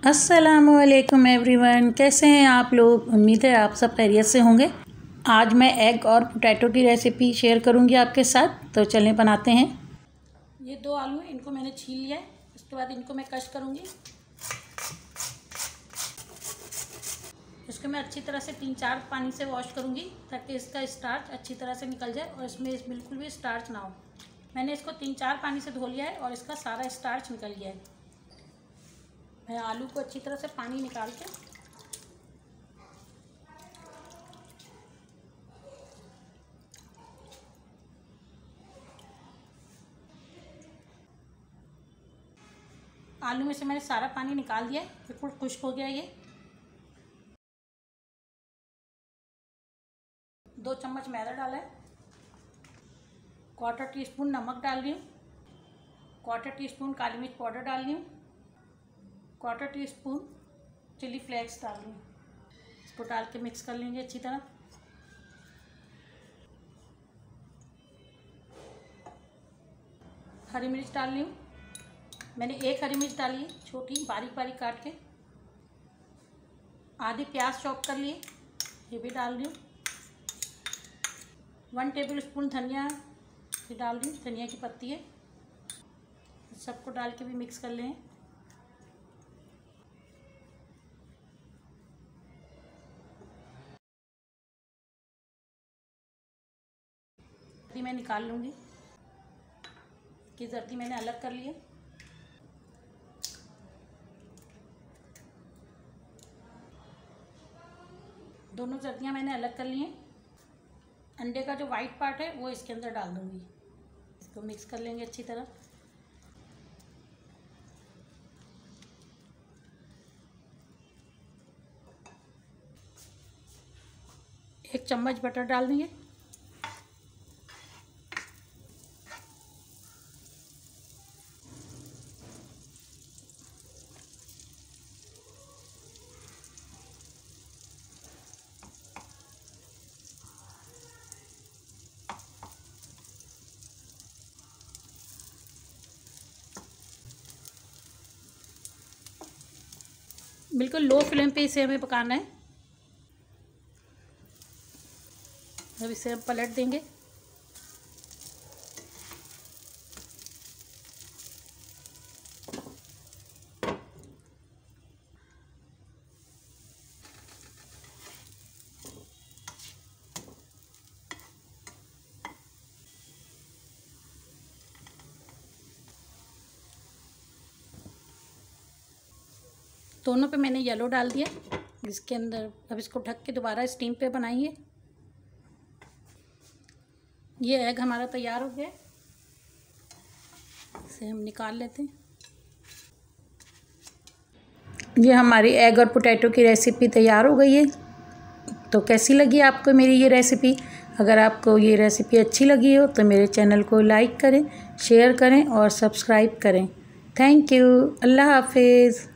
अस्सलामुअलैकुम एवरीवन, कैसे हैं आप लोग। उम्मीद है आप सब खैरियत से होंगे। आज मैं एग और पोटैटो की रेसिपी शेयर करूंगी आपके साथ, तो चलें बनाते हैं। ये 2 आलू हैं, इनको मैंने छील लिया है। उसके बाद इनको मैं कश करूंगी। इसको मैं अच्छी तरह से 3-4 पानी से वॉश करूंगी ताकि इसका स्टार्च अच्छी तरह से निकल जाए और इसमें बिल्कुल भी स्टार्च ना हो। मैंने इसको 3-4 पानी से धो लिया है और इसका सारा स्टार्च निकल गया है। मैं आलू को अच्छी तरह से पानी निकाल के आलू में से मैंने सारा पानी निकाल दिया है, बिल्कुल खुश्क हो गया। ये 2 चम्मच मैदा डाला है, 1/4 टीस्पून नमक डाल रही हूँ, 1/4 टीस्पून काली मिर्च पाउडर डाल रही हूँ, 1/4 टीस्पून चिली फ्लेक्स डाल रही हूँ। इसको डाल के मिक्स कर लेंगे अच्छी तरह। हरी मिर्च डाल रही हूँ, मैंने 1 हरी मिर्च डाली है छोटी, बारीक बारीक काट के। आधी प्याज चॉप कर लिए, ये भी डाल रही हूँ। 1 टेबल स्पून धनिया ये डाल रही हूँ, धनिया की पत्ती है। सबको डाल के भी मिक्स कर लें। मैं निकाल लूँगी कि जर्दी मैंने अलग कर लिए। दोनों जर्दियाँ मैंने अलग कर ली हैं। अंडे का जो वाइट पार्ट है वो इसके अंदर डाल दूँगी। इसको मिक्स कर लेंगे अच्छी तरह। एक चम्मच बटर डाल देंगे। बिल्कुल लो फ्लेम पे इसे हमें पकाना है। अब इसे हम पलट देंगे। दोनों पे मैंने येलो डाल दिया इसके अंदर। अब इसको ढक के दोबारा स्टीम पे बनाएंगे। ये एग हमारा तैयार हो गया, इसे हम निकाल लेते हैं। ये हमारी एग और पोटैटो की रेसिपी तैयार हो गई है। तो कैसी लगी आपको मेरी ये रेसिपी। अगर आपको ये रेसिपी अच्छी लगी हो तो मेरे चैनल को लाइक करें, शेयर करें और सब्सक्राइब करें। Thank you. अल्लाह हाफिज़।